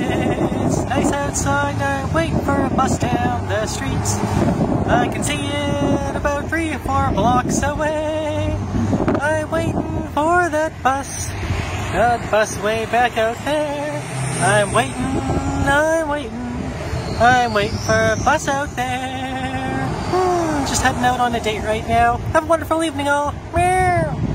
It's nice outside, I'm waiting for a bus down the streets. I can see it about 3 or 4 blocks away. I'm waiting for that bus, that bus way back out there. I'm waiting for a bus out there. Just heading out on a date right now. Have a wonderful evening all. Meow.